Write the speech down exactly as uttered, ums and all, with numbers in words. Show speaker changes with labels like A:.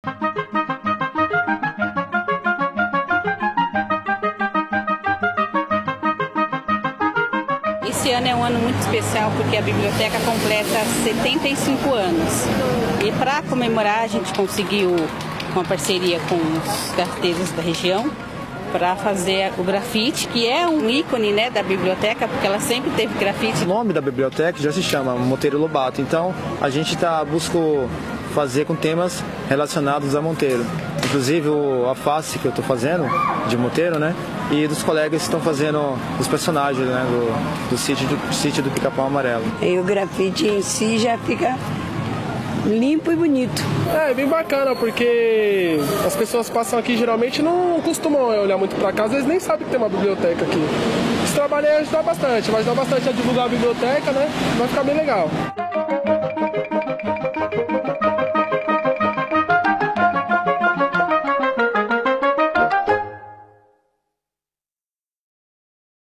A: Esse ano é um ano muito especial porque a biblioteca completa setenta e cinco anos. E para comemorar a gente conseguiu uma parceria com os carteiros da região para fazer o grafite, que é um ícone, né, da biblioteca, porque ela sempre teve grafite.
B: O nome da biblioteca já se chama Monteiro Lobato, então a gente tá, busca fazer com temas relacionados a Monteiro. Inclusive o, a face que eu estou fazendo de Monteiro, né? E dos colegas que estão fazendo os personagens, né? Do, do sítio do, sítio do Pica-Pau Amarelo.
C: E o grafite em si já fica limpo e bonito.
D: É, bem bacana, porque as pessoas passam aqui geralmente não costumam olhar muito para cá, às vezes nem sabem que tem uma biblioteca aqui. Esse trabalho aí ajuda bastante, vai ajudar bastante a divulgar a biblioteca, né? Vai ficar bem legal.